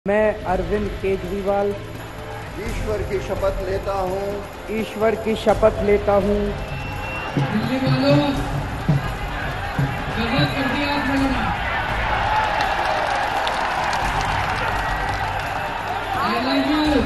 मैं अरविंद केजरीवाल ईश्वर की शपथ लेता हूँ। ईश्वर की शपथ लेता हूँ। दिल्ली वालों, गजब कर दिया आप लोगों ने। I love you।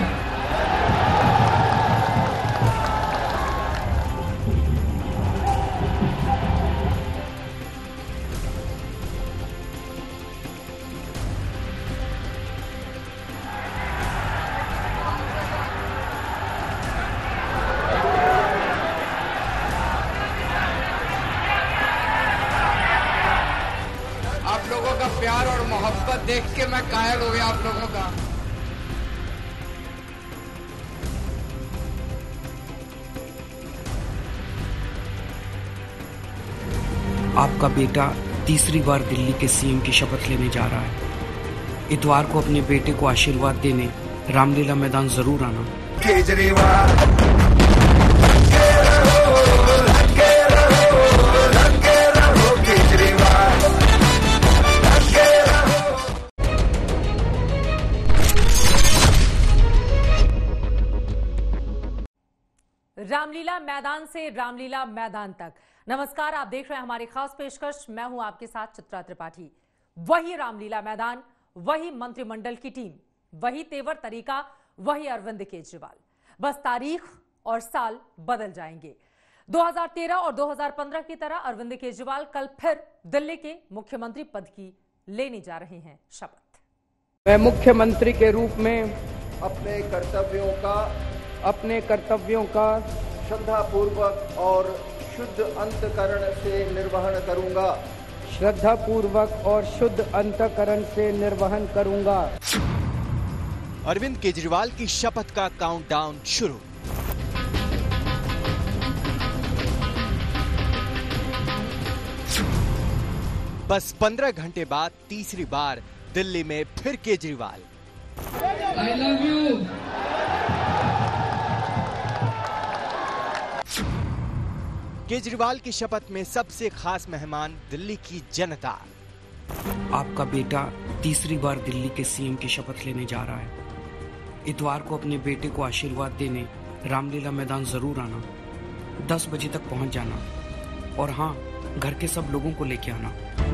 आप लोगों का प्यार और मोहब्बत देख के मैं कायल हो गया आप लोगों का। आपका बेटा तीसरी बार दिल्ली के सीएम की शपथ लेने जा रहा है। इतवार को अपने बेटे को आशीर्वाद देने रामलीला मैदान जरूर आना। केजरीवाल रामलीला मैदान से रामलीला मैदान तक। नमस्कार, आप देख रहे हैं हमारी खास पेशकश। मैं हूं आपके साथ चित्रा त्रिपाठी। वही रामलीला मैदान, वही मंत्रिमंडल की टीम, वही तेवर तरीका, वही अरविंद केजरीवाल। बस तारीख और साल बदल जाएंगे। 2013 और 2015 की तरह अरविंद केजरीवाल कल फिर दिल्ली के मुख्यमंत्री पद की लेने जा रहे हैं शपथ। मैं मुख्यमंत्री के रूप में अपने कर्तव्यों का श्रद्धापूर्वक और शुद्ध अंतकरण से निर्वहन करूंगा। श्रद्धापूर्वक और शुद्ध अंतकरण से निर्वहन करूंगा। अरविंद केजरीवाल की शपथ का काउंटडाउन शुरू। बस 15 घंटे बाद तीसरी बार दिल्ली में फिर Kejriwal. I love you। Kejriwal की शपथ में सबसे खास मेहमान दिल्ली की जनता। आपका बेटा तीसरी बार दिल्ली के सीएम की शपथ लेने जा रहा है। इतवार को अपने बेटे को आशीर्वाद देने रामलीला मैदान जरूर आना। 10 बजे तक पहुंच जाना और हाँ, घर के सब लोगों को लेके आना।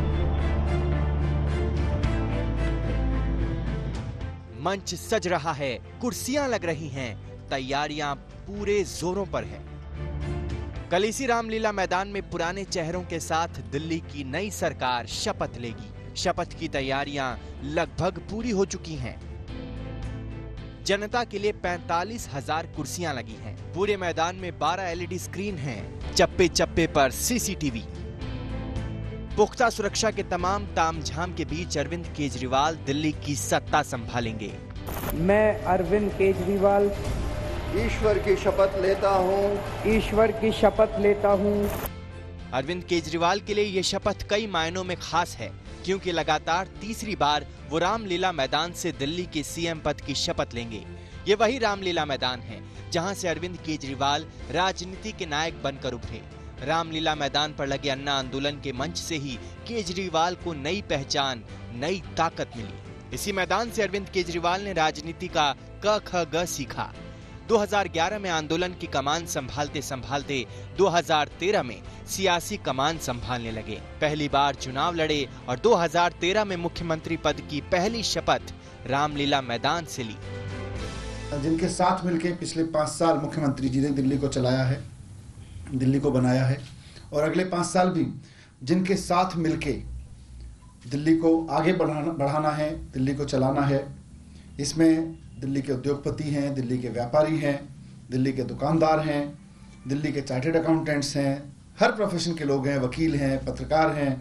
मंच सज रहा है, कुर्सियां लग रही हैं, तैयारियां पूरे जोरों पर है। कल इसी रामलीला मैदान में पुराने चेहरों के साथ दिल्ली की नई सरकार शपथ लेगी। शपथ की तैयारियां लगभग पूरी हो चुकी हैं। जनता के लिए 45,000 कुर्सियां लगी हैं। पूरे मैदान में 12 एलईडी स्क्रीन हैं। चप्पे चप्पे पर सीसीटीवी। पुख्ता सुरक्षा के तमाम तामझाम के बीच अरविंद केजरीवाल दिल्ली की सत्ता संभालेंगे। मैं अरविंद केजरीवाल ईश्वर की शपथ लेता हूँ। ईश्वर की शपथ लेता हूँ। अरविंद केजरीवाल के लिए ये शपथ कई मायनों में खास है, क्योंकि लगातार तीसरी बार वो रामलीला मैदान से दिल्ली के सीएम पद की शपथ लेंगे। ये वही रामलीला मैदान है जहां से अरविंद केजरीवाल राजनीति के नायक बनकर उभरे। रामलीला मैदान पर लगे अन्ना आंदोलन के मंच से ही केजरीवाल को नई पहचान, नई ताकत मिली। इसी मैदान से अरविंद केजरीवाल ने राजनीति का क ख ग सीखा। 2011 में आंदोलन की कमान संभालते संभालते 2013 में सियासी कमान संभालने लगे। पहली बार चुनाव लड़े और 2013 में मुख्यमंत्री पद की पहली शपथ रामलीला मैदान से ली। जिनके साथ मिलकर पिछले 5 साल मुख्यमंत्री जी ने दिल्ली को चलाया है, दिल्ली को बनाया है, और अगले 5 साल भी जिनके साथ मिलके दिल्ली को आगे बढ़ाना है, दिल्ली को चलाना है। इसमें दिल्ली के उद्योगपति हैं, दिल्ली के व्यापारी हैं, दिल्ली के दुकानदार हैं, दिल्ली के चार्टर्ड अकाउंटेंट्स हैं, हर प्रोफेशन के लोग हैं, वकील हैं, पत्रकार हैं।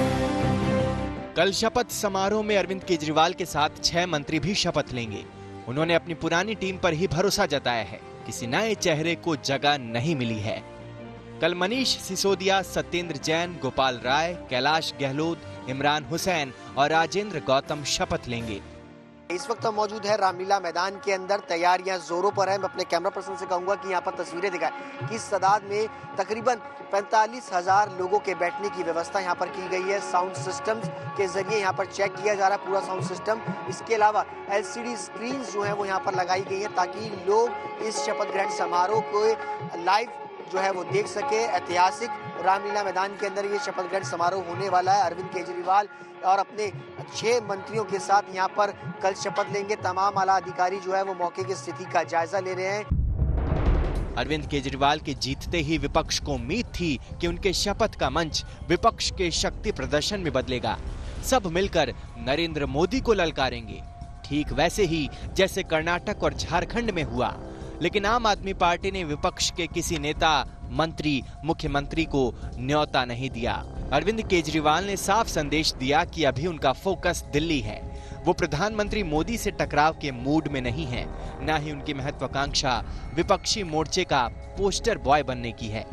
कल शपथ समारोह में अरविंद केजरीवाल के साथ 6 मंत्री भी शपथ लेंगे। उन्होंने अपनी पुरानी टीम पर ही भरोसा जताया है। किसी नए चेहरे को जगह नहीं मिली है। कल मनीष सिसोदिया, सत्येंद्र जैन, गोपाल राय, कैलाश गहलोत, इमरान हुसैन और राजेंद्र गौतम शपथ लेंगे। इस वक्त हम मौजूद है रामलीला मैदान के अंदर, तैयारियां जोरों पर है। मैं अपने कैमरा पर्सन से कहूंगा कि यहाँ पर तस्वीरें दिखाएं कि इस तादाद में तकरीबन 45,000 लोगों के बैठने की व्यवस्था यहाँ पर की गई है। साउंड सिस्टम के जरिए यहाँ पर चेक किया जा रहा है पूरा साउंड सिस्टम। इसके अलावा LCD स्क्रीन जो है वो यहाँ पर लगाई गई है ताकि लोग इस शपथ ग्रहण समारोह को लाइव जो है वो देख सके। ऐतिहासिक रामलीला मैदान के अंदर ये शपथ ग्रहण समारोह होने वाला है। अरविंद केजरीवाल और अपने 6 मंत्रियों के साथ यहाँ पर कल शपथ लेंगे। तमाम आला अधिकारी जो है वो मौके की स्थिति का जायजा ले रहे हैं। अरविंद केजरीवाल के जीतते ही विपक्ष को उम्मीद थी कि उनके शपथ का मंच विपक्ष के शक्ति प्रदर्शन में बदलेगा। सब मिलकर नरेंद्र मोदी को ललकारेंगे, ठीक वैसे ही जैसे कर्नाटक और झारखंड में हुआ। लेकिन आम आदमी पार्टी ने विपक्ष के किसी नेता, मंत्री, मुख्यमंत्री को न्योता नहीं दिया। अरविंद केजरीवाल ने साफ संदेश दिया कि अभी उनका फोकस दिल्ली है। वो प्रधानमंत्री मोदी से टकराव के मूड में नहीं है, न ही उनकी महत्वाकांक्षा विपक्षी मोर्चे का पोस्टर बॉय बनने की है।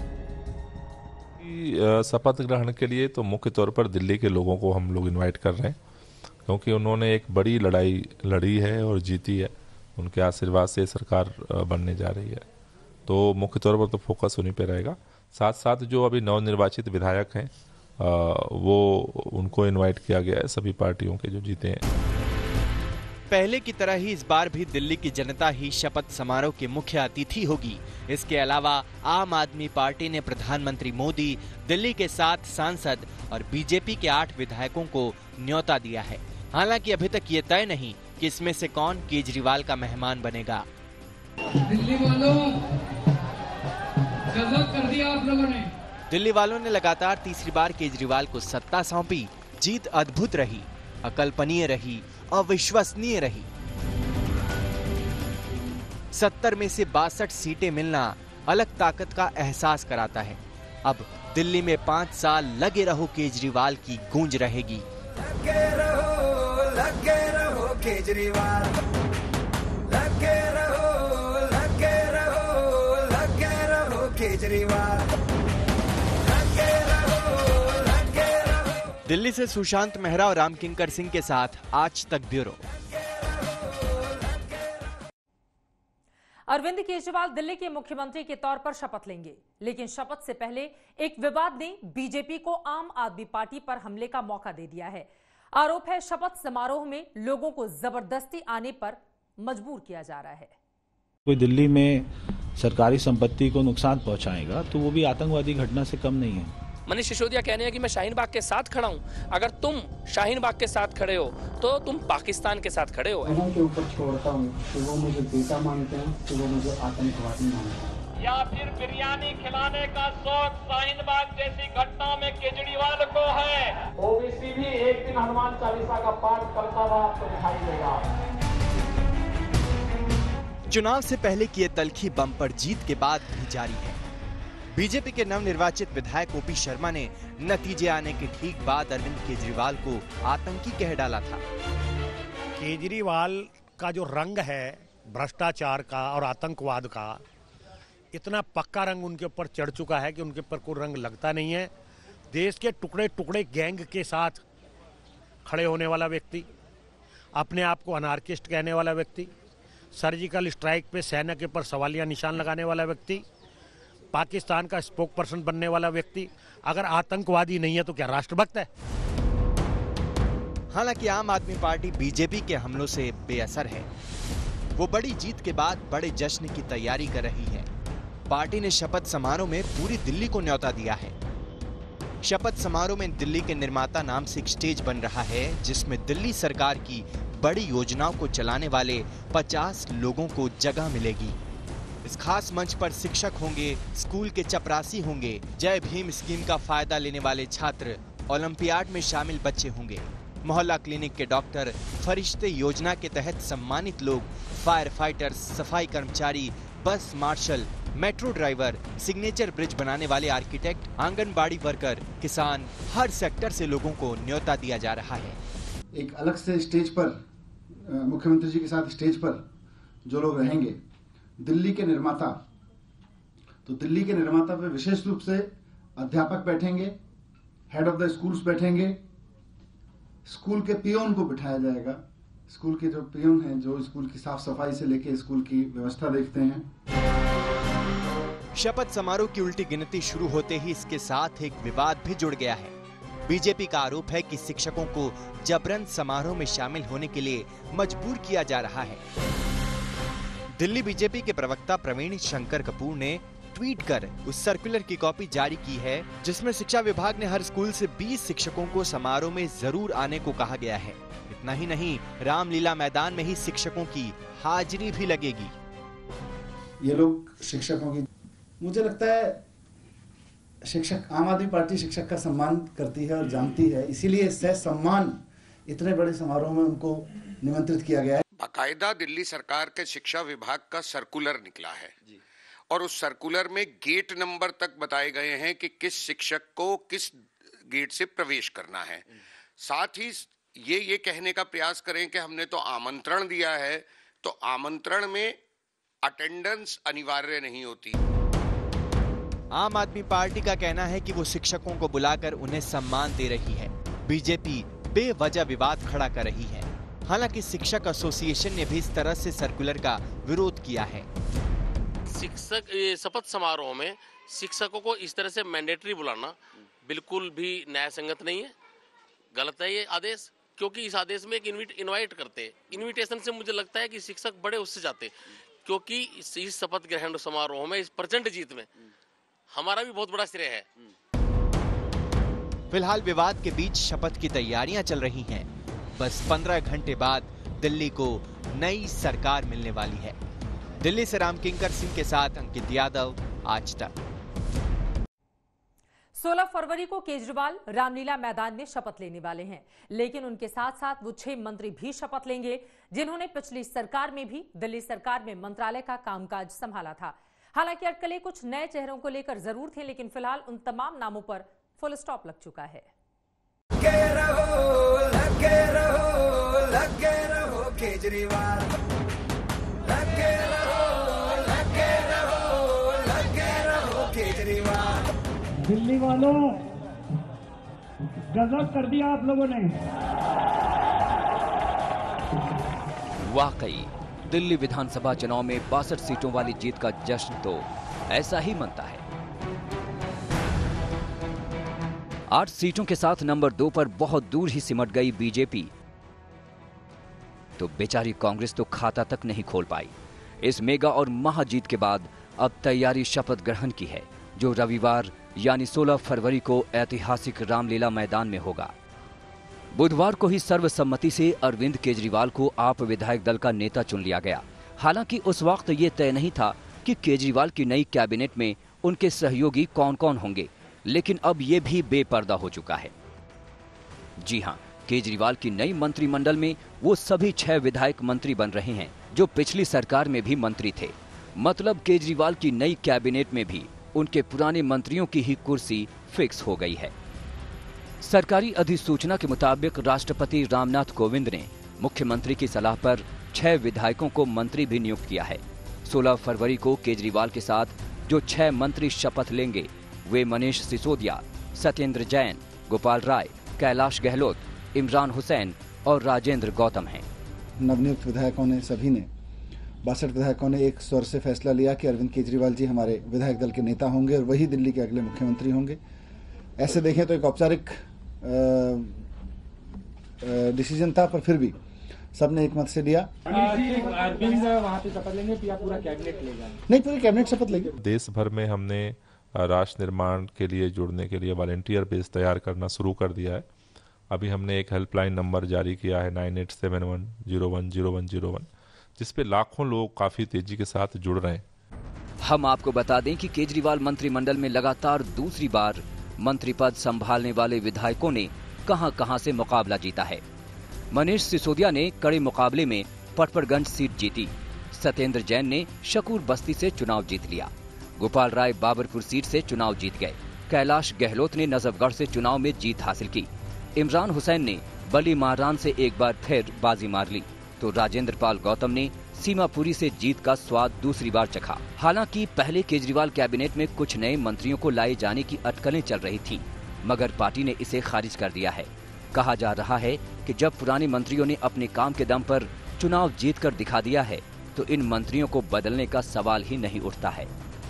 शपथ ग्रहण के लिए तो मुख्य तौर पर दिल्ली के लोगों को हम लोग इनवाइट कर रहे हैं, क्योंकि उन्होंने एक बड़ी लड़ाई लड़ी है और जीती है। उनके आशीर्वाद से सरकार बनने जा रही है, तो मुख्य तौर पर तो फोकस उन्हीं पे रहेगा। साथ साथ जो अभी नवनिर्वाचित विधायक हैं वो उनको इनवाइट किया गया है, सभी पार्टियों के जो जीते हैं। पहले की तरह ही इस बार भी दिल्ली की जनता ही शपथ समारोह की मुख्य अतिथि होगी। इसके अलावा आम आदमी पार्टी ने प्रधानमंत्री मोदी, दिल्ली के 7 सांसद और बीजेपी के 8 विधायकों को न्योता दिया है। हालांकि अभी तक ये तय नहीं कि इसमें से कौन केजरीवाल का मेहमान बनेगा। दिल्ली वालों, गजब कर दिया आप लोगों ने। दिल्ली वालों ने लगातार तीसरी बार केजरीवाल को सत्ता सौंपी। जीत अद्भुत रही, अकल्पनीय रही, अविश्वसनीय रही। 70 में से 62 सीटें मिलना अलग ताकत का एहसास कराता है। अब दिल्ली में 5 साल लगे रहो केजरीवाल की गूंज रहेगी। लगे रहो केजरीवाल, लगे रहो केजरीवाल, लगे रहो। दिल्ली से सुशांत मेहरा और राम किंकर सिंह के साथ आज तक ब्यूरो। अरविंद केजरीवाल दिल्ली के मुख्यमंत्री के तौर पर शपथ लेंगे, लेकिन शपथ से पहले एक विवाद ने बीजेपी को आम आदमी पार्टी पर हमले का मौका दे दिया है। आरोप है शपथ समारोह में लोगों को जबरदस्ती आने पर मजबूर किया जा रहा है। कोई दिल्ली में सरकारी संपत्ति को नुकसान पहुंचाएगा तो वो भी आतंकवादी घटना से कम नहीं है। मनीष सिसोदिया कहने हैं कि मैं शाहीन बाग के साथ खड़ा हूं। अगर तुम शाहीन बाग के साथ खड़े हो तो तुम पाकिस्तान के साथ खड़े हो। के ऊपर छोड़ता हूं तो वो मुझे बेटा मानते हैं, तो वो मुझे आतंकवादी मानते हैं। या फिर बिरयानी खिलाने का शौक शाहीन बाग जैसी घटना में केजरीवाल को है। ओबीसी भी एक दिन हनुमान चालीसा का पाठ करता हुआ आपको दिखाई देगा। चुनाव से पहले की ये तल्खी बम्पर जीत के बाद भी जारी है। बीजेपी के नवनिर्वाचित विधायक ओपी शर्मा ने नतीजे आने के ठीक बाद अरविंद केजरीवाल को आतंकी कह डाला था। केजरीवाल का जो रंग है भ्रष्टाचार का और आतंकवाद का, इतना पक्का रंग उनके ऊपर चढ़ चुका है कि उनके ऊपर कोई रंग लगता नहीं है। देश के टुकड़े टुकड़े गैंग के साथ खड़े होने वाला व्यक्ति, अपने आप को अनार्किस्ट कहने वाला व्यक्ति, सर्जिकल स्ट्राइक पे सेना के ऊपर सवालिया निशान लगाने वाला व्यक्ति, पाकिस्तान का स्पोक पर्सन बनने वाला व्यक्ति, अगर आतंकवादी नहीं है तो क्या राष्ट्रभक्त है? हालांकि आम आदमी पार्टी बीजेपी के हमलों से बेअसर है। वो बड़ी जीत के बाद बड़े जश्न की तैयारी कर रही है। पार्टी ने शपथ समारोह में पूरी दिल्ली को न्योता दिया है। शपथ समारोह में दिल्ली के निर्माता नाम से एक स्टेज बन रहा है, जिसमें दिल्ली सरकार की बड़ी योजनाओं को चलाने वाले 50 लोगों को जगह मिलेगी। इस खास मंच पर शिक्षक होंगे, स्कूल के चपरासी होंगे, जय भीम स्कीम का फायदा लेने वाले छात्र, ओलंपियाड में शामिल बच्चे होंगे, मोहल्ला क्लिनिक के डॉक्टर, फरिश्ते योजना के तहत सम्मानित लोग, फायर फाइटर्स, सफाई कर्मचारी, bus marshal, metro driver, signature bridge बनाने वाले आर्किटेक्ट, आंगनबाड़ी वर्कर, किसान, हर सेक्टर से लोगों को न्योता दिया जा रहा है। एक अलग से स्टेज पर मुख्यमंत्री जी के साथ स्टेज पर जो लोग रहेंगे, दिल्ली के निर्माता, तो दिल्ली के निर्माता पे विशेष रूप से अध्यापक बैठेंगे, हेड ऑफ द स्कूल्स बैठेंगे, स्कूल के पियोन को बिठाया जाएगा, स्कूल के जो पीएम हैं, जो स्कूल की साफ सफाई से लेके स्कूल की व्यवस्था देखते हैं। शपथ समारोह की उल्टी गिनती शुरू होते ही इसके साथ एक विवाद भी जुड़ गया है। बीजेपी का आरोप है कि शिक्षकों को जबरन समारोह में शामिल होने के लिए मजबूर किया जा रहा है। दिल्ली बीजेपी के प्रवक्ता प्रवीण शंकर कपूर ने ट्वीट कर उस सर्कुलर की कॉपी जारी की है जिसमें शिक्षा विभाग ने हर स्कूल से 20 शिक्षकों को समारोह में जरूर आने को कहा गया है। इतना ही नहीं, रामलीला मैदान में ही शिक्षकों की हाजिरी भी लगेगी। ये लोग शिक्षकों की, मुझे लगता है शिक्षक, आम आदमी पार्टी शिक्षक का सम्मान करती है और जानती है, इसीलिए सह सम्मान इतने बड़े समारोह में उनको निमंत्रित किया गया है। बाकायदा दिल्ली सरकार के शिक्षा विभाग का सर्कुलर निकला है और उस सर्कुलर में गेट नंबर तक बताए गए हैं कि किस शिक्षक को किस गेट से प्रवेश करना है। साथ ही ये कहने का प्रयास करें कि हमने तो आमंत्रण दिया है, तो आमंत्रण में अटेंडेंस अनिवार्य नहीं होती। आम आदमी पार्टी का कहना है कि वो शिक्षकों को बुलाकर उन्हें सम्मान दे रही है। बीजेपी बेवजह विवाद खड़ा कर रही है। हालांकि शिक्षक एसोसिएशन ने भी इस तरह से सर्कुलर का विरोध किया है। शिक्षक शपथ समारोह में शिक्षकों को इस तरह से मैंडेटरी बुलाना बिल्कुल भी न्याय संगत नहीं है, गलत है ये आदेश। क्योंकि इस आदेश में एक इनवाइट करते, इनविटेशन से मुझे लगता है कि शिक्षक बड़े उससे जाते, क्योंकि इस शपथ ग्रहण समारोह में, इस प्रचंड जीत में हमारा भी बहुत बड़ा श्रेय है। फिलहाल विवाद के बीच शपथ की तैयारियां चल रही हैं। बस 15 घंटे बाद दिल्ली को नई सरकार मिलने वाली है। दिल्ली से रामकिंकर सिंह के साथ अंकित यादव, आज तक। 16 फरवरी को केजरीवाल रामलीला मैदान में शपथ लेने वाले हैं, लेकिन उनके साथ साथ वो 6 मंत्री भी शपथ लेंगे जिन्होंने पिछली सरकार में भी दिल्ली सरकार में मंत्रालय का कामकाज संभाला था। हालांकि अटकलें कुछ नए चेहरों को लेकर जरूर थी, लेकिन फिलहाल उन तमाम नामों पर फुल स्टॉप लग चुका है। लगे रहो केजरीवाल, लगे रहो केजरीवाल। दिल्ली वालों, गजब कर दिया आप लोगों ने। वाकई दिल्ली विधानसभा चुनाव में 62 सीटों वाली जीत का जश्न तो ऐसा ही मनता है। 8 सीटों के साथ नंबर 2 पर बहुत दूर ही सिमट गई बीजेपी, तो बेचारी कांग्रेस तो खाता तक नहीं खोल पाई। इस मेगा और महाजीत के बाद अब तैयारी शपथ ग्रहण की है, जो रविवार यानी 16 फरवरी को ऐतिहासिक रामलीला मैदान में होगा। बुधवार को ही सर्वसम्मति से अरविंद केजरीवाल को आप विधायक दल का नेता चुन लिया गया। हालांकि उस वक्त ये तय नहीं था कि केजरीवाल की नई कैबिनेट में उनके सहयोगी कौन कौन होंगे, लेकिन अब ये भी बेपर्दा हो चुका है। जी हां, केजरीवाल की नई मंत्रिमंडल में वो सभी 6 विधायक मंत्री बन रहे हैं जो पिछली सरकार में भी मंत्री थे। मतलब केजरीवाल की नई कैबिनेट में भी उनके पुराने मंत्रियों की ही कुर्सी फिक्स हो गई है। सरकारी अधिसूचना के मुताबिक राष्ट्रपति रामनाथ कोविंद ने मुख्यमंत्री की सलाह पर 6 विधायकों को मंत्री भी नियुक्त किया है। 16 फरवरी को केजरीवाल के साथ जो 6 मंत्री शपथ लेंगे वे मनीष सिसोदिया, सत्येंद्र जैन, गोपाल राय, कैलाश गहलोत, इमरान हुसैन और राजेंद्र गौतम हैं। नवनियुक्त विधायकों ने, सभी ने, 62 विधायकों ने एक स्वर से फैसला लिया कि अरविंद केजरीवाल जी हमारे विधायक दल के नेता होंगे और वही दिल्ली के अगले मुख्यमंत्री होंगे। ऐसे देखें तो एक औपचारिक डिसीजन था, पर फिर भी सबने एक मत से लिया। अरविंद वहाँ पे शपथ लेंगे या पूरा कैबिनेट लेगा? नहीं, पूरी कैबिनेट शपथ लेंगे। देश भर में हमने राष्ट्र निर्माण के लिए जुड़ने के लिए वॉलंटियर बेस तैयार करना शुरू कर दिया है। अभी हमने एक हेल्पलाइन नंबर जारी किया है 9871010101, जिस पे लाखों लोग काफी तेजी के साथ जुड़ रहे हैं। हम आपको बता दें कि केजरीवाल मंत्रिमंडल में लगातार दूसरी बार मंत्री पद संभालने वाले विधायकों ने कहां-कहां से मुकाबला जीता है। मनीष सिसोदिया ने कड़े मुकाबले में पटपड़गंज सीट जीती। सत्येंद्र जैन ने शकूर बस्ती से चुनाव जीत लिया। गोपाल राय बाबरपुर सीट से चुनाव जीत गए। कैलाश गहलोत ने नजफगढ़ से चुनाव में जीत हासिल की। इमरान हुसैन ने बली मारान से एक बार फिर बाजी मार ली, तो राजेंद्र पाल गौतम ने सीमापुरी से जीत का स्वाद दूसरी बार चखा। हालांकि पहले केजरीवाल कैबिनेट में कुछ नए मंत्रियों को लाए जाने की अटकलें चल रही थी, मगर पार्टी ने इसे खारिज कर दिया है। कहा जा रहा है कि जब पुराने मंत्रियों ने अपने काम के दम पर चुनाव जीतकर दिखा दिया है तो इन मंत्रियों को बदलने का सवाल ही नहीं उठता है।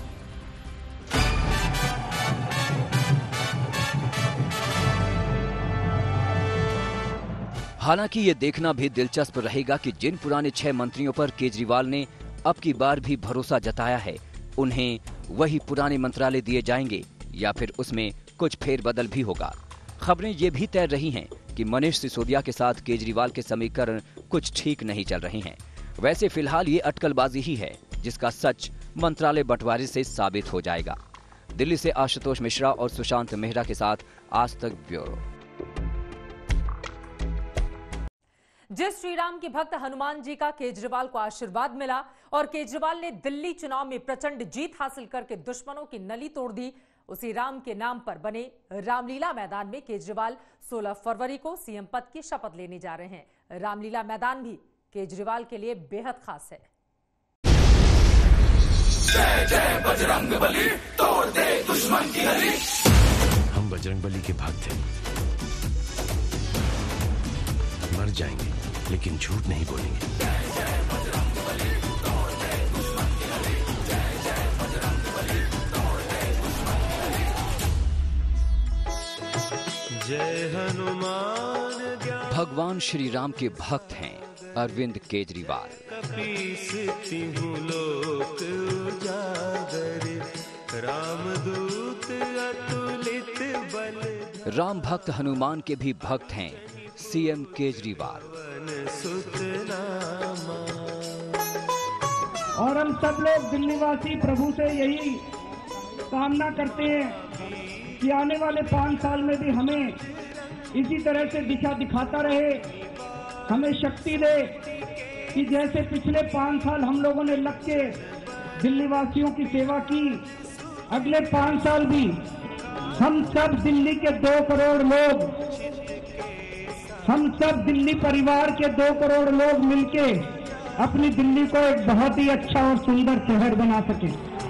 हालांकि ये देखना भी दिलचस्प रहेगा कि जिन पुराने 6 मंत्रियों पर केजरीवाल ने अब की बार भी भरोसा जताया है, उन्हें वही पुराने मंत्रालय दिए जाएंगे या फिर उसमें कुछ फेरबदल भी होगा। खबरें ये भी तैर रही हैं कि मनीष सिसोदिया के साथ केजरीवाल के समीकरण कुछ ठीक नहीं चल रहे हैं। वैसे फिलहाल ये अटकलबाजी ही है जिसका सच मंत्रालय बंटवारे से साबित हो जाएगा। दिल्ली से आशुतोष मिश्रा और सुशांत मेहरा के साथ आज तक ब्यूरो। जिस श्रीराम के भक्त हनुमान जी का केजरीवाल को आशीर्वाद मिला और केजरीवाल ने दिल्ली चुनाव में प्रचंड जीत हासिल करके दुश्मनों की नली तोड़ दी, उसी राम के नाम पर बने रामलीला मैदान में केजरीवाल 16 फरवरी को सीएम पद की शपथ लेने जा रहे हैं। रामलीला मैदान भी केजरीवाल के लिए बेहद खास है। जय जय बजरंगबली, तोड़ दे दुश्मन की नली। हम बजरंगबली के भक्त हैं, मर जाएंगे लेकिन झूठ नहीं बोलेंगे। जय जय बजरंगबली, तोड़ दे दुश्मन की नली। जय जय बजरंगबली, तोड़ दे दुश्मन की नली। जय हनुमान। भगवान श्री राम के भक्त हैं अरविंद केजरीवाल। कपीसती हूँ लोक उजागर, रामदूत अतुलित बल। राम भक्त हनुमान के भी भक्त हैं सीएम केजरीवाल। और हम सब लोग दिल्लीवासी प्रभु से यही कामना करते हैं कि आने वाले 5 साल में भी हमें इसी तरह से दिशा दिखाता रहे, हमें शक्ति दे कि जैसे पिछले 5 साल हम लोगों ने लग के दिल्ली वासियों की सेवा की, अगले 5 साल भी हम सब दिल्ली के 2 करोड़ लोग, हम सब दिल्ली परिवार के 2 करोड़ लोग मिलके अपनी दिल्ली को एक बहुत ही अच्छा और सुंदर शहर बना सके।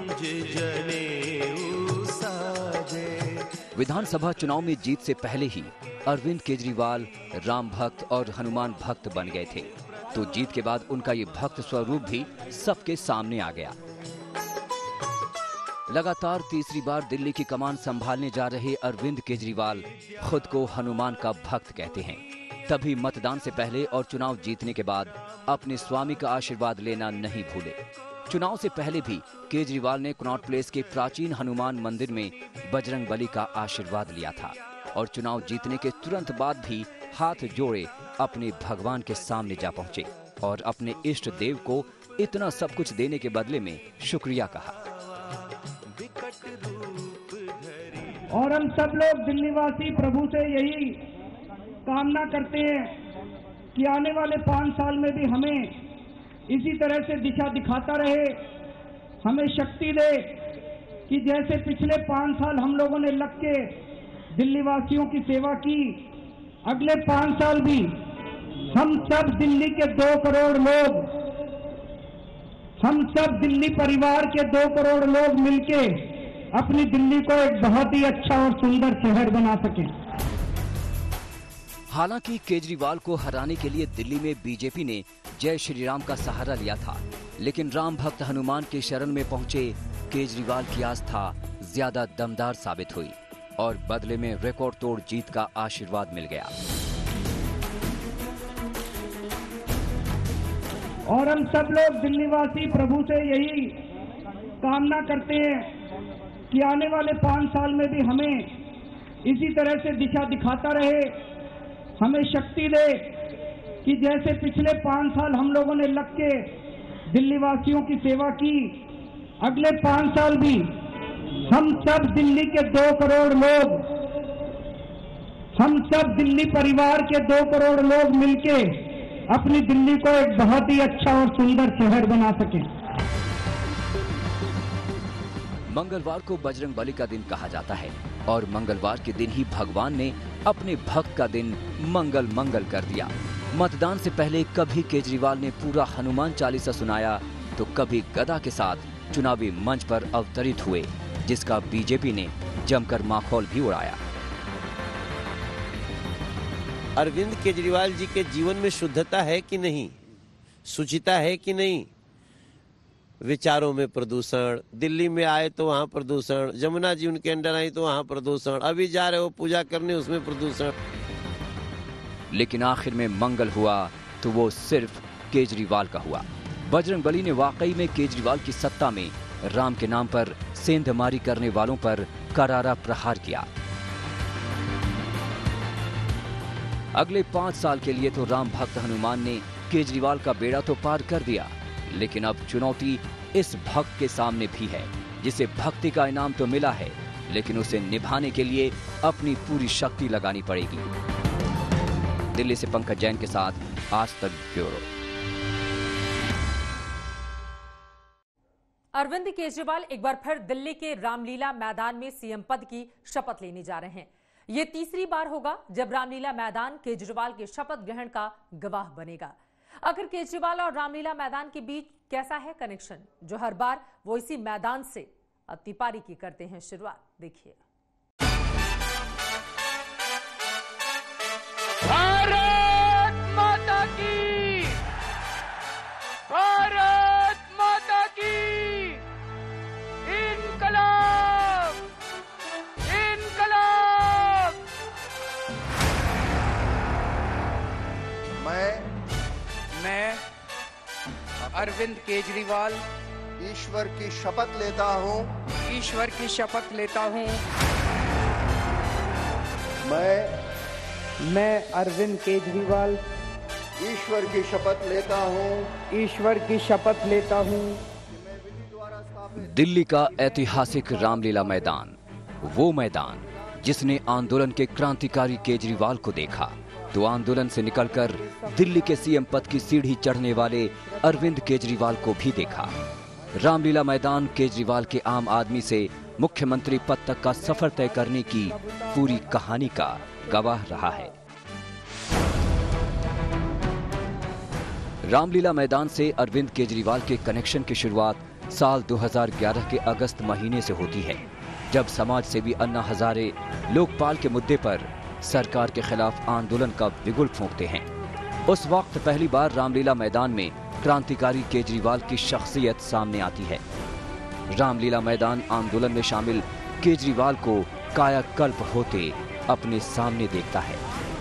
विधानसभा चुनाव में जीत से पहले ही अरविंद केजरीवाल राम भक्त और हनुमान भक्त बन गए थे, तो जीत के बाद उनका ये भक्त स्वरूप भी सबके सामने आ गया। लगातार तीसरी बार दिल्ली की कमान संभालने जा रहे अरविंद केजरीवाल खुद को हनुमान का भक्त कहते हैं। तभी मतदान से पहले और चुनाव जीतने के बाद अपने स्वामी का आशीर्वाद लेना नहीं भूले। चुनाव से पहले भी केजरीवाल ने कनॉट प्लेस के प्राचीन हनुमान मंदिर में बजरंगबली का आशीर्वाद लिया था और चुनाव जीतने के तुरंत बाद भी हाथ जोड़े अपने भगवान के सामने जा पहुंचे और अपने इष्ट देव को इतना सब कुछ देने के बदले में शुक्रिया कहा। और हम सब लोग दिल्लीवासी प्रभु से यही कामना करते हैं कि आने वाले 5 साल में भी हमें इसी तरह से दिशा दिखाता रहे, हमें शक्ति दे कि जैसे पिछले 5 साल हम लोगों ने लग के दिल्ली वासियों की सेवा की, अगले 5 साल भी हम सब दिल्ली के 2 करोड़ लोग, हम सब दिल्ली परिवार के 2 करोड़ लोग मिलके अपनी दिल्ली को एक बहुत ही अच्छा और सुंदर शहर बना सके। हालांकि केजरीवाल को हराने के लिए दिल्ली में बीजेपी ने जय श्री राम का सहारा लिया था, लेकिन राम भक्त हनुमान के शरण में पहुंचे केजरीवाल की आस्था ज्यादा दमदार साबित हुई और बदले में रिकॉर्ड तोड़ जीत का आशीर्वाद मिल गया। और हम सब लोग दिल्लीवासी प्रभु से यही कामना करते हैं कि आने वाले 5 साल में भी हमें इसी तरह से दिशा दिखाता रहे, हमें शक्ति दे कि जैसे पिछले 5 साल हम लोगों ने लग के दिल्ली वासियों की सेवा की, अगले 5 साल भी हम सब दिल्ली के 2 करोड़ लोग, हम सब दिल्ली परिवार के 2 करोड़ लोग मिलके अपनी दिल्ली को एक बहुत ही अच्छा और सुंदर शहर बना सके। मंगलवार को बजरंगबली का दिन कहा जाता है और मंगलवार के दिन ही भगवान ने अपने भक्त का दिन मंगल मंगल कर दिया। मतदान से पहले कभी केजरीवाल ने पूरा हनुमान चालीसा सुनाया तो कभी गदा के साथ चुनावी मंच पर अवतरित हुए, जिसका बीजेपी ने जमकर माखौल भी उड़ाया। अरविंद केजरीवाल जी के जीवन में शुद्धता है कि नहीं, शुचिता है कि नहीं। विचारों में प्रदूषण, दिल्ली में आए तो वहाँ प्रदूषण, जमुना जी उनके अंडर आई तो वहाँ प्रदूषण, अभी जा रहे हो पूजा करने उसमें प्रदूषण। लेकिन आखिर में मंगल हुआ तो वो सिर्फ केजरीवाल का हुआ। बजरंगबली ने वाकई में केजरीवाल की सत्ता में राम के नाम पर सेंधमारी करने वालों पर करारा प्रहार किया। अगले 5 साल के लिए तो राम भक्त हनुमान ने केजरीवाल का बेड़ा तो पार कर दिया, लेकिन अब चुनौती इस भक्त के सामने भी है, जिसे भक्ति का इनाम तो मिला है, लेकिन उसे निभाने के लिए अपनी पूरी शक्ति लगानी पड़ेगी। दिल्ली से पंकज जैन के साथ आज तक ब्यूरो। अरविंद केजरीवाल एक बार फिर दिल्ली के रामलीला मैदान में सीएम पद की शपथ लेने जा रहे हैं। ये तीसरी बार होगा जब रामलीला मैदान केजरीवाल के शपथ ग्रहण का गवाह बनेगा। आखिर केजरीवाल और रामलीला मैदान के बीच कैसा है कनेक्शन, जो हर बार वो इसी मैदान से अब तिपारी की करते हैं शुरुआत। देखिए। भारत माता की, भारत माता की, इनकलाब, इनकलाब। मैं अरविंद केजरीवाल ईश्वर की शपथ लेता हूँ, ईश्वर की शपथ लेता हूँ। मैं अरविंद केजरीवाल ईश्वर की शपथ लेता हूँ, ईश्वर की शपथ लेता हूँ। दिल्ली का ऐतिहासिक रामलीला मैदान, वो मैदान जिसने आंदोलन के क्रांतिकारी केजरीवाल को देखा, तो आंदोलन से निकलकर दिल्ली के सीएम पद की सीढ़ी चढ़ने वाले अरविंद केजरीवाल को भी देखा। रामलीला मैदान केजरीवाल के आम आदमी से मुख्यमंत्री पद तक का सफर तय करने की पूरी कहानी का गवाह रहा है। रामलीला मैदान से अरविंद केजरीवाल के कनेक्शन की शुरुआत साल 2011 के अगस्त महीने से होती है, जब समाज सेवी अन्ना हजारे लोकपाल के मुद्दे पर सरकार के खिलाफ आंदोलन का बिगुल फूंकते हैं। उस वक्त पहली बार रामलीला मैदान में क्रांतिकारी केजरीवाल की शख्सियत सामने आती है। रामलीला मैदान आंदोलन में शामिल केजरीवाल को कायाकल्प होते अपने सामने देखता है।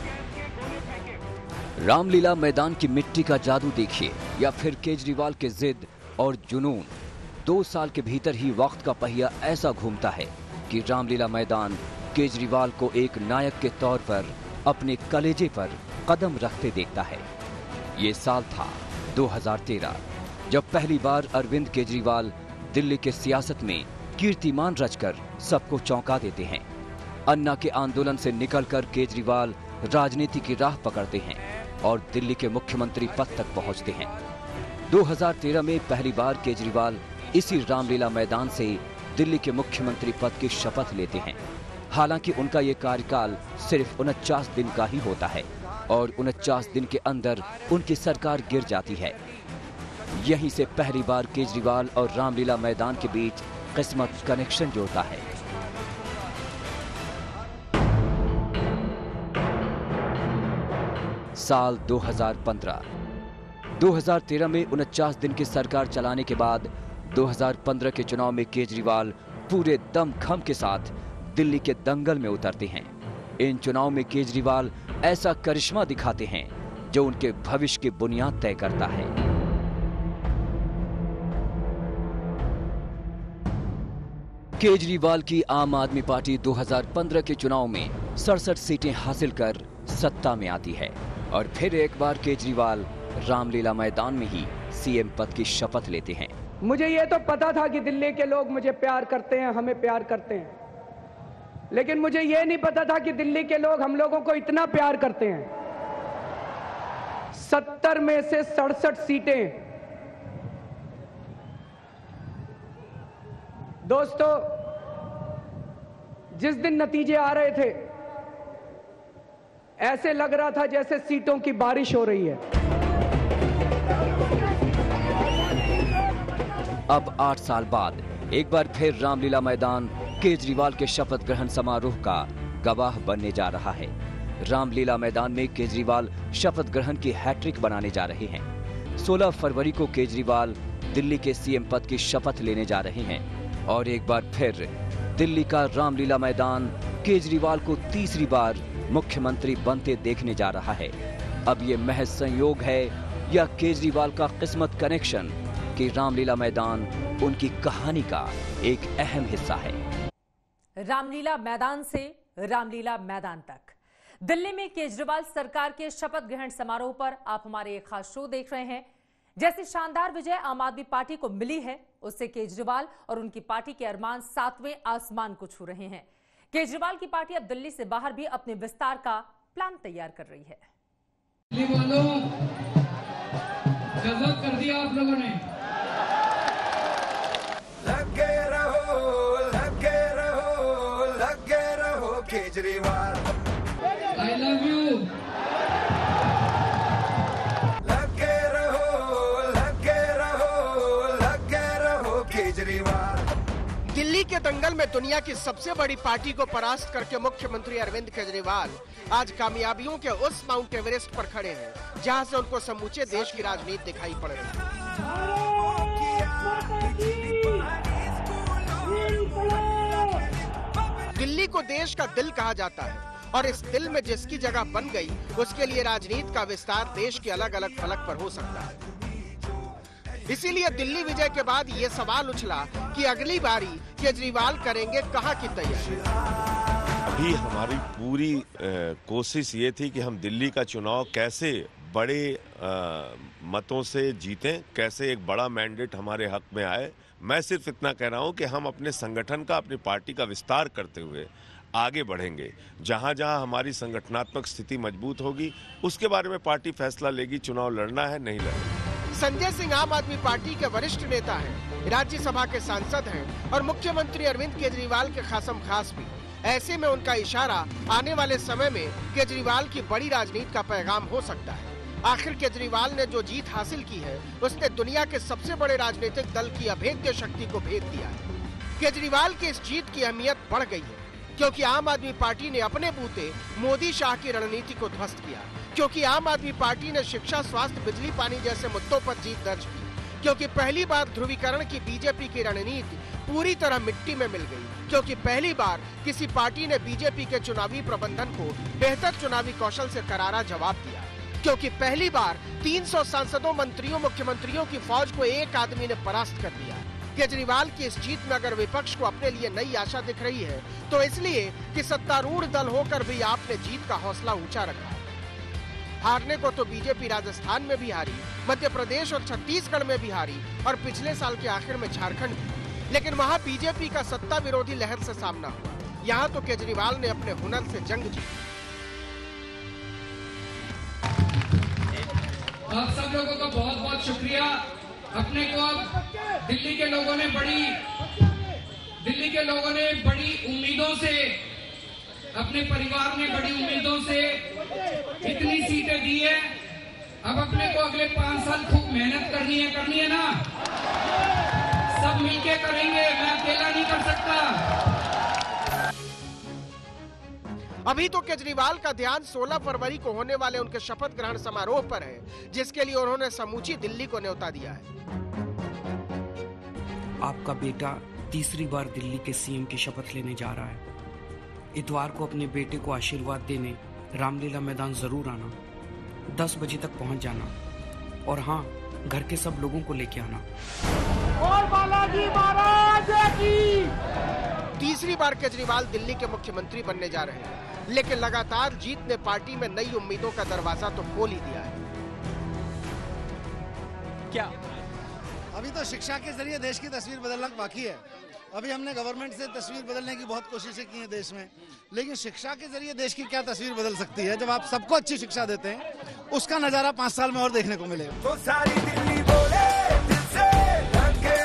रामलीला मैदान की मिट्टी का जादू देखिए, या फिर केजरीवाल के जिद और जुनून। 2 साल के भीतर ही वक्त का पहिया ऐसा घूमता है कि रामलीला मैदान केजरीवाल को एक नायक के तौर पर अपने कलेजे पर कदम रखते देखता है। ये साल था 2013, जब पहली बार अरविंद केजरीवाल दिल्ली के सियासत में कीर्तिमान रचकर सबको चौंका देते हैं। अन्ना के आंदोलन से निकलकर केजरीवाल राजनीति की राह पकड़ते हैं और दिल्ली के मुख्यमंत्री पद तक पहुंचते हैं। 2013 में पहली बार केजरीवाल इसी रामलीला मैदान से दिल्ली के मुख्यमंत्री पद की शपथ लेते हैं। हालांकि उनका ये कार्यकाल सिर्फ 49 दिन का ही होता है और 49 दिन के अंदर उनकी सरकार गिर जाती है। यहीं से पहली बार केजरीवाल और रामलीला मैदान के बीच किस्मत कनेक्शन जोड़ता है। साल 2015। 2013 में 49 दिन की सरकार चलाने के बाद 2015 के चुनाव में केजरीवाल पूरे दमखम के साथ दिल्ली के दंगल में उतरते हैं। इन चुनाव में केजरीवाल ऐसा करिश्मा दिखाते हैं जो उनके भविष्य की बुनियाद तय करता है। केजरीवाल की आम आदमी पार्टी 2015 के चुनाव में 67 सीटें हासिल कर सत्ता में आती है और फिर एक बार केजरीवाल रामलीला मैदान में ही सीएम पद की शपथ लेते हैं। मुझे ये तो पता था कि दिल्ली के लोग मुझे प्यार करते हैं, हमें प्यार करते हैं, लेकिन मुझे ये नहीं पता था कि दिल्ली के लोग हम लोगों को इतना प्यार करते हैं। 70 में से 67 सीटें। दोस्तों, जिस दिन नतीजे आ रहे थे ऐसे लग रहा था जैसे सीटों की बारिश हो रही है। अब 8 साल बाद एक बार फिर रामलीला मैदान केजरीवाल के शपथ ग्रहण समारोह का गवाह बनने जा रहा है। रामलीला मैदान में केजरीवाल शपथ ग्रहण की हैट्रिक बनाने जा रहे हैं। 16 फरवरी को केजरीवाल दिल्ली के सीएम पद की शपथ लेने जा रहे हैं और एक बार फिर दिल्ली का रामलीला मैदान केजरीवाल को तीसरी बार मुख्यमंत्री बनते देखने जा रहा है। अब ये महज संयोग है या केजरीवाल का किस्मत कनेक्शन कि रामलीला मैदान उनकी कहानी का एक अहम हिस्सा है। रामलीला मैदान से रामलीला मैदान तक दिल्ली में केजरीवाल सरकार के शपथ ग्रहण समारोह पर आप हमारे एक खास शो देख रहे हैं। जैसी शानदार विजय आम आदमी पार्टी को मिली है, उससे केजरीवाल और उनकी पार्टी के अरमान 7वें आसमान को छू रहे हैं। केजरीवाल की पार्टी अब दिल्ली से बाहर भी अपने विस्तार का प्लान तैयार कर रही है। दिल्ली वालों, गजब कर दिया आप लोगों ने। लगे रहो केजरीवाल। I love you. लगे रहो केजरीवाल। दिल्ली के दंगल में दुनिया की सबसे बड़ी पार्टी को परास्त करके मुख्यमंत्री अरविंद केजरीवाल आज कामयाबियों के उस माउंट एवरेस्ट पर खड़े हैं जहां से उनको समूचे देश की राजनीति दिखाई पड़ रही है। दिल्ली को देश का दिल कहा जाता है और इस दिल में जिसकी जगह बन गई उसके लिए राजनीति का विस्तार देश के अलग अलग फलक पर हो सकता है। इसीलिए दिल्ली विजय के बाद ये सवाल उछला कि अगली बारी केजरीवाल करेंगे कहां की तैयारी। अभी हमारी पूरी कोशिश ये थी कि हम दिल्ली का चुनाव कैसे बड़े मतों से जीतें, कैसे एक बड़ा मैंडेट हमारे हक में आए। मैं सिर्फ इतना कह रहा हूं कि हम अपने संगठन का, अपनी पार्टी का विस्तार करते हुए आगे बढ़ेंगे। जहां जहां हमारी संगठनात्मक स्थिति मजबूत होगी उसके बारे में पार्टी फैसला लेगी, चुनाव लड़ना है नहीं लड़ना। संजय सिंह आम आदमी पार्टी के वरिष्ठ नेता हैं, राज्यसभा के सांसद हैं और मुख्यमंत्री अरविंद केजरीवाल के खासम खास भी। ऐसे में उनका इशारा आने वाले समय में केजरीवाल की बड़ी राजनीति का पैगाम हो सकता है। आखिर केजरीवाल ने जो जीत हासिल की है उसने दुनिया के सबसे बड़े राजनीतिक दल की अभेद्य शक्ति को भेद दिया है। केजरीवाल की इस जीत की अहमियत बढ़ गई है क्योंकि आम आदमी पार्टी ने अपने बूते मोदी शाह की रणनीति को ध्वस्त किया, क्योंकि आम आदमी पार्टी ने शिक्षा, स्वास्थ्य, बिजली, पानी जैसे मुद्दों पर जीत दर्ज की, क्योंकि पहली बार ध्रुवीकरण की बीजेपी की रणनीति पूरी तरह मिट्टी में मिल गई, क्योंकि पहली बार किसी पार्टी ने बीजेपी के चुनावी प्रबंधन को बेहतर चुनावी कौशल से करारा जवाब दिया, क्योंकि पहली बार 300 सांसदों, मंत्रियों, मुख्यमंत्रियों की फौज को एक आदमी ने परास्त कर दिया। केजरीवाल की इस जीत में अगर विपक्ष को अपने लिए नई आशा दिख रही है तो इसलिए कि सत्तारूढ़ दल होकर भी आपने जीत का हौसला ऊंचा रखा। हारने को तो बीजेपी राजस्थान में भी हारी, मध्य प्रदेश और छत्तीसगढ़ में भी हारी और पिछले साल के आखिर में झारखंड भी, लेकिन वहां बीजेपी का सत्ता विरोधी लहर से सामना हुआ। यहाँ तो केजरीवाल ने अपने हुनर से जंग जीती। आप सब लोगों का बहुत बहुत शुक्रिया। अपने को अब दिल्ली के लोगों ने बड़ी उम्मीदों से, अपने परिवार ने बड़ी उम्मीदों से इतनी सीटें दी है। अब अपने को अगले 5 साल खूब मेहनत करनी है ना। सब मिलके करेंगे, मैं अकेला नहीं कर सकता। अभी तो केजरीवाल का ध्यान 16 फरवरी को होने वाले उनके शपथ ग्रहण समारोह पर है, जिसके लिए उन्होंने समूची दिल्ली को न्योता दिया है। आपका बेटा तीसरी बार दिल्ली के सीएम की शपथ लेने जा रहा है। इतवार को अपने बेटे को आशीर्वाद देने रामलीला मैदान जरूर आना। 10 बजे तक पहुंच जाना और हाँ, घर के सब लोगों को लेके आना। और बालाजी महाराज की। तीसरी बार केजरीवाल दिल्ली के मुख्यमंत्री बनने जा रहे हैं, लेकिन लगातार जीत ने पार्टी में नई उम्मीदों का दरवाजा तो खोल ही दिया है। क्या अभी तो शिक्षा के जरिए देश की तस्वीर बदलना बाकी है। अभी हमने गवर्नमेंट से तस्वीर बदलने की बहुत कोशिशें की हैं देश में, लेकिन शिक्षा के जरिए देश की क्या तस्वीर बदल सकती है जब आप सबको अच्छी शिक्षा देते हैं, उसका नजारा 5 साल में और देखने को मिलेगा। तो सारी दिल्ली बोले दिल से, लगे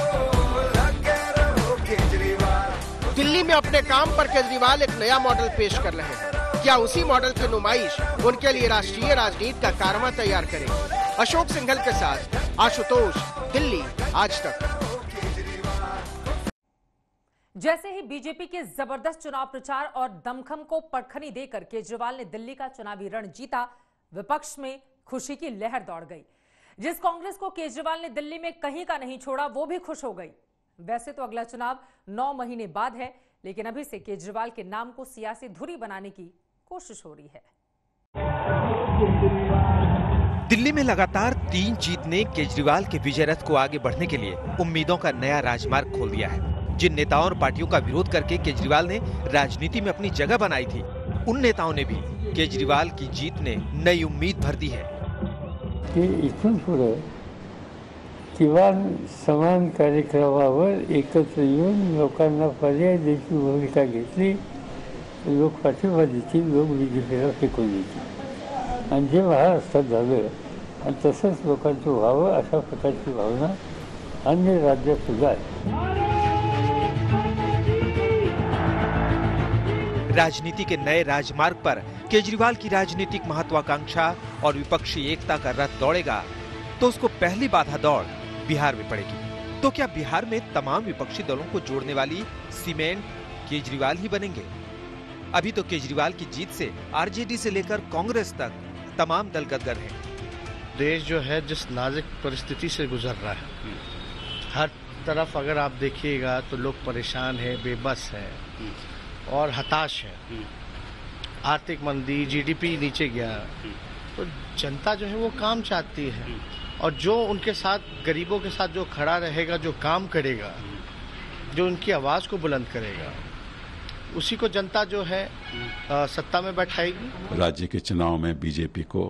रहो केजरीवाल। दिल्ली में अपने काम पर केजरीवाल एक नया मॉडल पेश कर रहे हैं। क्या उसी मॉडल की नुमाइश उनके लिए राष्ट्रीय राजनीति का कारवा तैयार करेगी? अशोक सिंघल के साथ आशुतोष, दिल्ली आज तक। जैसे ही बीजेपी के जबरदस्त चुनाव प्रचार और दमखम को परखनी देकर केजरीवाल ने दिल्ली का चुनावी रण जीता, विपक्ष में खुशी की लहर दौड़ गई। जिस कांग्रेस को केजरीवाल ने दिल्ली में कहीं का नहीं छोड़ा, वो भी खुश हो गई। वैसे तो अगला चुनाव 9 महीने बाद है, लेकिन अभी से केजरीवाल के नाम को सियासी धुरी बनाने की कोशिश हो रही है। दिल्ली में लगातार 3 जीत ने केजरीवाल के विजय रथ को आगे बढ़ने के लिए उम्मीदों का नया राजमार्ग खोल दिया है। जिन नेताओं और पार्टियों का विरोध करके केजरीवाल ने राजनीति में अपनी जगह बनाई थी, उन नेताओं ने भी केजरीवाल की जीत ने नई उम्मीद भर दी है। इथून पुढे किमान समान कार्यक्रमावर एकत्र येऊन लोकांना पर्याय द्यायची भूमिका घेतली, लोक पाठिंबा देतील, लोक बीजेपीला फेकून देतील आणि जे महाराष्ट्रात झालं आणि तसंच लोकांचं व्हावं अशा प्रकारची भावना अन्य राज्यात सुद्धा आहे। राजनीति के नए राजमार्ग पर केजरीवाल की राजनीतिक महत्वाकांक्षा और विपक्षी एकता का रथ दौड़ेगा तो उसको पहली बाधा दौड़ बिहार में पड़ेगी। तो क्या बिहार में तमाम विपक्षी दलों को जोड़ने वाली सीमेंट केजरीवाल ही बनेंगे? अभी तो केजरीवाल की जीत से आरजेडी से लेकर कांग्रेस तक तमाम दल गदगद हैं। देश जो है जिस नाजुक परिस्थिति से गुजर रहा है, हर तरफ अगर आप देखिएगा तो लोग परेशान है, बेबस है और हताश है। आर्थिक मंदी, जीडीपी नीचे गया, तो जनता जो है वो काम चाहती है और जो उनके साथ गरीबों के साथ जो खड़ा रहेगा, जो काम करेगा, जो उनकी आवाज़ को बुलंद करेगा, उसी को जनता जो है सत्ता में बैठाएगी। राज्य के चुनाव में बीजेपी को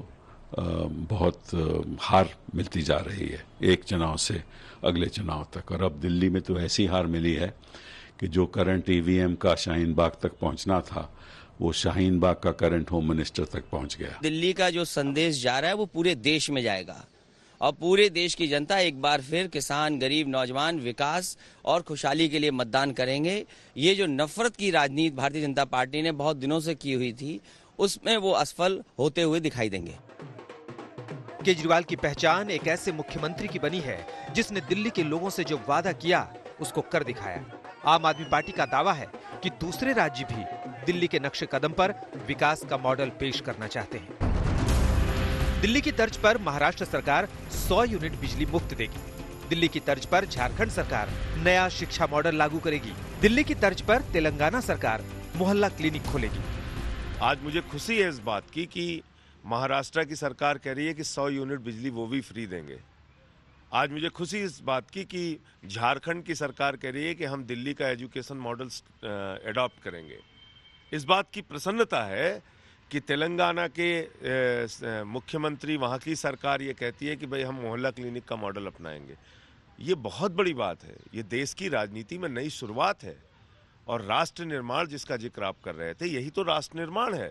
बहुत हार मिलती जा रही है, एक चुनाव से अगले चुनाव तक। और अब दिल्ली में तो ऐसी हार मिली है कि जो करंट ईवीएम का शाहीन बाग तक पहुंचना था, वो शाहीन बाग का करंट होम मिनिस्टर तक पहुंच गया। दिल्ली का जो संदेश जा रहा है वो पूरे देश में जाएगा और पूरे देश की जनता एक बार फिर किसान, गरीब, नौजवान, विकास और खुशहाली के लिए मतदान करेंगे। ये जो नफरत की राजनीति भारतीय जनता पार्टी ने बहुत दिनों से की हुई थी, उसमें वो असफल होते हुए दिखाई देंगे। केजरीवाल की पहचान एक ऐसे मुख्यमंत्री की बनी है जिसने दिल्ली के लोगों से जो वादा किया उसको कर दिखाया। आम आदमी पार्टी का दावा है कि दूसरे राज्य भी दिल्ली के नक्शे कदम पर विकास का मॉडल पेश करना चाहते हैं। दिल्ली की तर्ज पर महाराष्ट्र सरकार 100 यूनिट बिजली मुफ्त देगी। दिल्ली की तर्ज पर झारखंड सरकार नया शिक्षा मॉडल लागू करेगी। दिल्ली की तर्ज पर तेलंगाना सरकार मोहल्ला क्लिनिक खोलेगी। आज मुझे खुशी है इस बात की कि महाराष्ट्र की सरकार कह रही है कि 100 यूनिट बिजली वो भी फ्री देंगे। आज मुझे खुशी इस बात की कि झारखंड की सरकार कह रही है कि हम दिल्ली का एजुकेशन मॉडल एडॉप्ट करेंगे। इस बात की प्रसन्नता है कि तेलंगाना के मुख्यमंत्री, वहाँ की सरकार ये कहती है कि भाई हम मोहल्ला क्लिनिक का मॉडल अपनाएंगे। ये बहुत बड़ी बात है। ये देश की राजनीति में नई शुरुआत है और राष्ट्र निर्माण जिसका जिक्र आप कर रहे थे, यही तो राष्ट्र निर्माण है।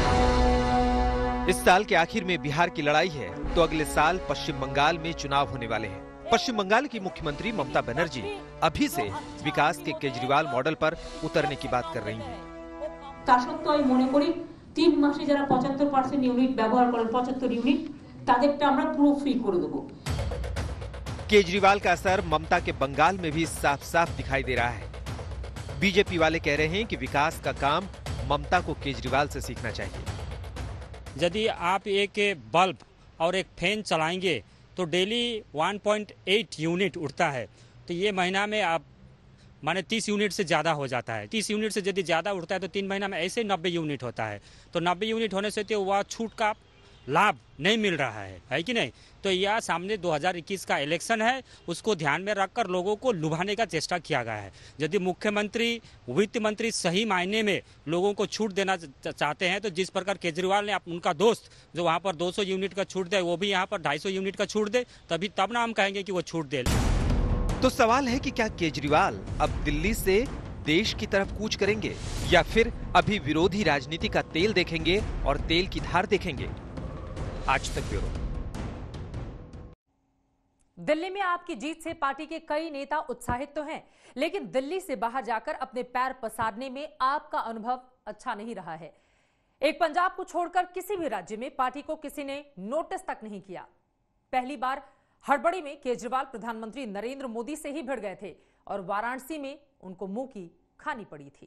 इस साल के आखिर में बिहार की लड़ाई है तो अगले साल पश्चिम बंगाल में चुनाव होने वाले हैं। पश्चिम बंगाल की मुख्यमंत्री ममता बनर्जी अभी से विकास के केजरीवाल मॉडल पर उतरने की बात कर रही हैं। তা সত্ত্বেও আমি মনে করি 3 মাসে যারা 75% ইউনিট ব্যবহার করেন, 75 ইউনিট, তাদেরটা আমরা পুরো ফ্রি করে দেব। केजरीवाल का असर ममता के बंगाल में भी साफ साफ दिखाई दे रहा है। बीजेपी वाले कह रहे हैं कि विकास का काम ममता को केजरीवाल से सीखना चाहिए। यदि आप एक बल्ब और एक फैन चलाएंगे तो डेली 1.8 यूनिट उठता है, तो ये महीना में आप माने 30 यूनिट से ज़्यादा हो जाता है। 30 यूनिट से यदि ज़्यादा उठता है तो 3 महीना में ऐसे 90 यूनिट होता है। तो 90 यूनिट होने से तो वह छूट का लाभ नहीं मिल रहा है कि नहीं? तो यह सामने 2021 का इलेक्शन है, उसको ध्यान में रखकर लोगों को लुभाने का चेष्टा किया गया है। यदि मुख्यमंत्री, वित्त मंत्री सही मायने में लोगों को छूट देना चाहते हैं तो जिस प्रकार केजरीवाल ने उनका दोस्त जो वहाँ पर 200 यूनिट का छूट दे, वो भी यहाँ पर 250 यूनिट का छूट दे, तब ना हम कहेंगे कि वो छूट दे। तो सवाल है कि क्या केजरीवाल अब दिल्ली से देश की तरफ कूच करेंगे या फिर अभी विरोधी राजनीति का तेल देखेंगे और तेल की धार देखेंगे? आज तक ब्यूरो। दिल्ली में आपकी जीत से पार्टी के कई नेता उत्साहित तो हैं, लेकिन दिल्ली से बाहर जाकर अपने पैर पसारने में आपका अनुभव अच्छा नहीं रहा है। एक पंजाब को छोड़कर किसी भी राज्य में पार्टी को किसी ने नोटिस तक नहीं किया। पहली बार हड़बड़ी में केजरीवाल प्रधानमंत्री नरेंद्र मोदी से ही भिड़ गए थे और वाराणसी में उनको मुंह की खानी पड़ी थी।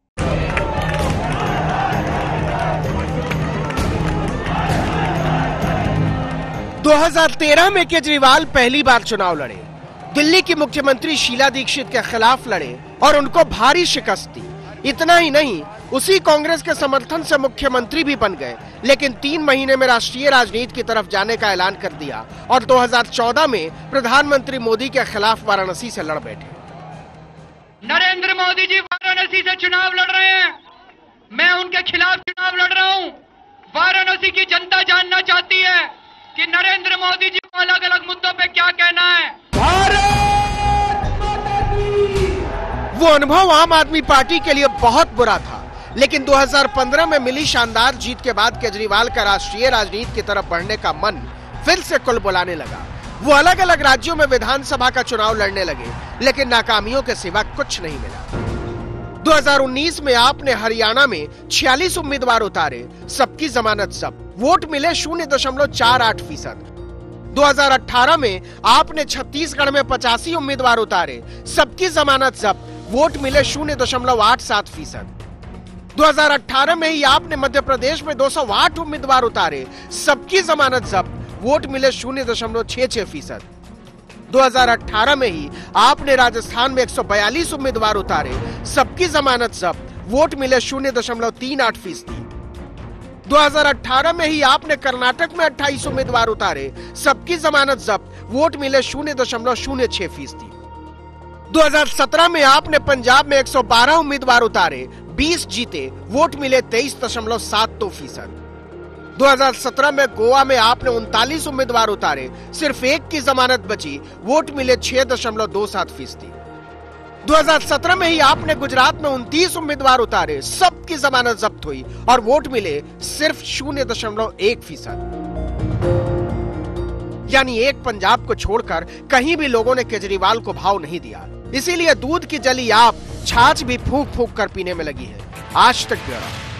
2013 में केजरीवाल पहली बार चुनाव लड़े, दिल्ली की मुख्यमंत्री शीला दीक्षित के खिलाफ लड़े और उनको भारी शिकस्त दी। इतना ही नहीं, उसी कांग्रेस के समर्थन से मुख्यमंत्री भी बन गए, लेकिन 3 महीने में राष्ट्रीय राजनीति की तरफ जाने का ऐलान कर दिया और 2014 में प्रधानमंत्री मोदी के खिलाफ वाराणसी से लड़ बैठे। नरेंद्र मोदी जी वाराणसी से चुनाव लड़ रहे हैं, मैं उनके खिलाफ चुनाव लड़ रहा हूं। वाराणसी की जनता जानना चाहती है कि नरेंद्र मोदी जी को अलग अलग मुद्दों पे क्या कहना है। वो अनुभव आम आदमी पार्टी के लिए बहुत बुरा था, लेकिन 2015 में मिली शानदार जीत के बाद केजरीवाल का राष्ट्रीय राजनीति की तरफ बढ़ने का मन फिर से कुल बुलाने लगा। वो अलग अलग राज्यों में विधानसभा का चुनाव लड़ने लगे, लेकिन नाकामियों के सिवा कुछ नहीं मिला। 2019 में आपने हरियाणा में 46 उम्मीदवार उतारे, सबकी जमानत जब्त, वोट मिले 0.48%। 2018 में आपने छत्तीसगढ़ में 85 उम्मीदवार उतारे, सबकी जमानत जब्त, वोट मिले 0.87%। 2018 में ही आपने मध्य प्रदेश में 208 उम्मीदवार उतारे, सबकी जमानत जब्त, वोट मिले 0.66%। 2018 में ही आपने राजस्थान में 142 उम्मीदवार उतारे, सबकी जमानत जब्त, वोट मिले 0.38%। 2018 में ही आपने कर्नाटक में 28 उम्मीदवार उतारे, सबकी जमानत जब्त, वोट मिले 0.06%। 2017 में आपने पंजाब में 112 उम्मीदवार उतारे, 20 जीते, वोट मिले 23.72%। 2017 में गोवा में आपने 39 उम्मीदवार उतारे, सिर्फ 1 की जमानत बची, वोट मिले 6.27%। 2017 में ही आपने गुजरात में 29 उम्मीदवार उतारे, सबकी जमानत जब्त हुई और वोट मिले सिर्फ 0.1%। यानी एक पंजाब को छोड़कर कहीं भी लोगों ने केजरीवाल को भाव नहीं दिया। इसीलिए दूध की जली आप छाछ भी फूंक फूंक कर पीने में लगी है। आज तक ब्यूरो।